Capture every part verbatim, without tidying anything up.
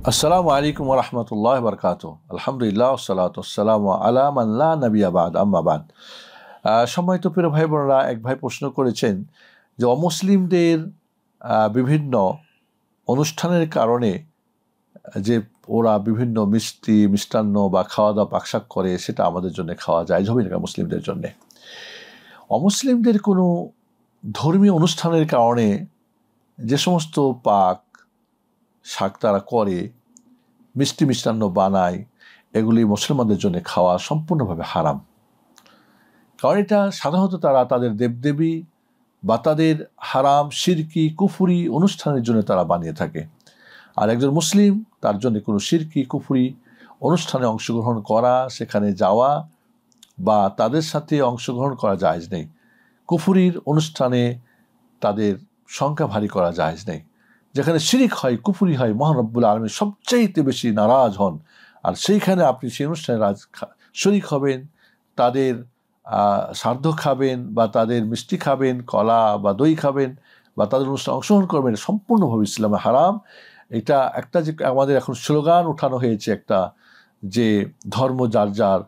আসসালামু আলাইকুম ওয়া রাহমাতুল্লাহি ওয়া বারাকাতুহু। আলহামদুলিল্লাহ ওয়াসসালাতু ওয়াসসালামু আলা মান লা নাবিয়্যা বা'দ, আম্মা বা'দ। সম্মানিত প্রিয় ভাই বোনেরা, এক ভাই প্রশ্ন করেছেন যে অমুসলিমদের বিভিন্ন অনুষ্ঠানের কারণে যে ওরা বিভিন্ন মিষ্টি মিষ্টান্ন বা খাওয়া দাওয়া পাকশাক করে, সেটা আমাদের জন্য খাওয়া যায় হবে না মুসলিমদের জন্য? অমুসলিমদের কোনো ধর্মীয় অনুষ্ঠানের কারণে যে সমস্ত পাক শাক তারা করে, মিষ্টি মিষ্টান্ন বানায়, এগুলি মুসলমানদের জন্য খাওয়া সম্পূর্ণভাবে হারাম। কারণ এটা সাধারণত তারা তাদের দেবদেবী বা তাদের হারাম শিরকি কুফরি অনুষ্ঠানের জন্য তারা বানিয়ে থাকে। আর একজন মুসলিম তার জন্য কোনো শিরকি কুফরি অনুষ্ঠানে অংশগ্রহণ করা, সেখানে যাওয়া বা তাদের সাথে অংশগ্রহণ করা জায়েজ নেই। কুফরির অনুষ্ঠানে তাদের সংখ্যা ভারী করা জায়েজ নেই। যেখানে শিরিক হয়, কুফরি হয়, মহান রব্বুল আলামিন সবচাইতে বেশি নারাজ হন। আর সেইখানে আপনি সেই অনুষ্ঠানে রাজ শরিক হবেন, তাদের সার্ধ খাবেন বা তাদের মিষ্টি খাবেন, কলা বা দই খাবেন বা তাদের অনুষ্ঠানে অংশগ্রহণ করবেন, সম্পূর্ণভাবে ইসলামে হারাম। এটা একটা যে আমাদের এখন স্লোগান উঠানো হয়েছে একটা, যে ধর্ম যার যার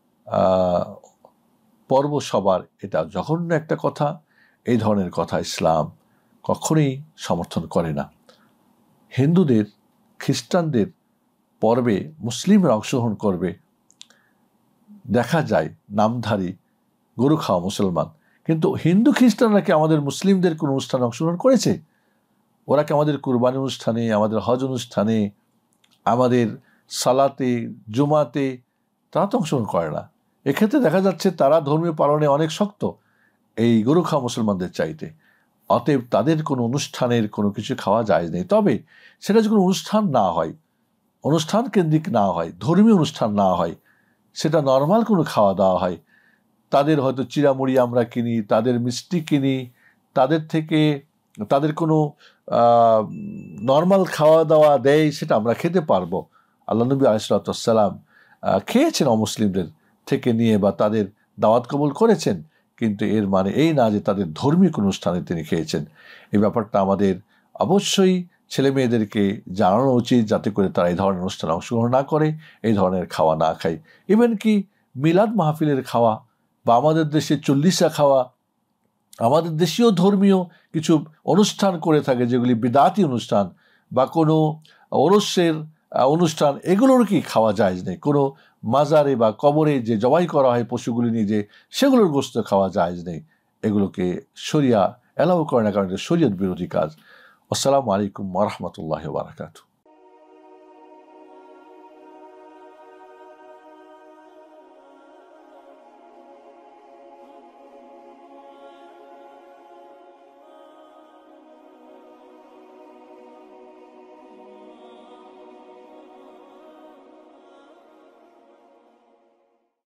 পর্ব সবার, এটা জঘন্য একটা কথা। এই ধরনের কথা ইসলাম কখনোই সমর্থন করে না। হিন্দুদের খ্রিস্টানদের পর্বে মুসলিমরা অংশগ্রহণ করবে, দেখা যায় নামধারী গরু খাওয়া মুসলমান। কিন্তু হিন্দু খ্রিস্টানরা কি আমাদের মুসলিমদের কোনো অনুষ্ঠানে অংশগ্রহণ করেছে? ওরা কি আমাদের কুরবানি অনুষ্ঠানে, আমাদের হজ অনুষ্ঠানে, আমাদের সালাতে, জুমাতে তারা তো অংশগ্রহণ করে না। এক্ষেত্রে দেখা যাচ্ছে তারা ধর্মীয় পালনে অনেক শক্ত এই গরু খাওয়া মুসলমানদের চাইতে। অতএব তাদের কোনো অনুষ্ঠানের কোনো কিছু খাওয়া যায় নেই। তবে সেটা যদি কোনো অনুষ্ঠান না হয়, অনুষ্ঠান কেন্দ্রিক না হয়, ধর্মীয় অনুষ্ঠান না হয়, সেটা নর্মাল কোনো খাওয়া দাওয়া হয়, তাদের হয়তো চিড়ামুড়ি আমরা কিনি, তাদের মিষ্টি কিনি, তাদের থেকে তাদের কোনো নর্মাল খাওয়া দাওয়া দেয়, সেটা আমরা খেতে পারবো। আল্লাহ নবী আলাইহিস সালাতু ওয়াস সালাম খেয়েছেন অমুসলিমদের থেকে নিয়ে বা তাদের দাওয়াত কবুল করেছেন, কিন্তু এর মানে এই না যে তাদের ধর্মীয় কোনো অনুষ্ঠানে তিনি খেয়েছেন। এই ব্যাপারটা আমাদের অবশ্যই ছেলে মেয়েদেরকে জানানো উচিত, যাতে করে তারা এই ধরনের অনুষ্ঠানে অংশগ্রহণ না করে, এই ধরনের খাওয়া না খায়। ইভেন কি মিলাদ মাহফিলের খাওয়া বা আমাদের দেশে চল্লিশা খাওয়া, আমাদের দেশীয় ধর্মীয় কিছু অনুষ্ঠান করে থাকে যেগুলি বিদাতি অনুষ্ঠান বা কোনো ওরসের অনুষ্ঠান, এগুলোর কি খাওয়া যায় নেই। কোনো মাজারে বা কবরে যে জবাই করা হয় পশুগুলি নিয়ে, যে সেগুলোর গোশত খাওয়া যায় নেই। এগুলোকে শরিয়া অ্যালাউ করে না, কারণ এটা শরীয়ত বিরোধী কাজ। আসসালামু আলাইকুম ওয়া রাহমাতুল্লাহি ওয়া বারাকাতুহু।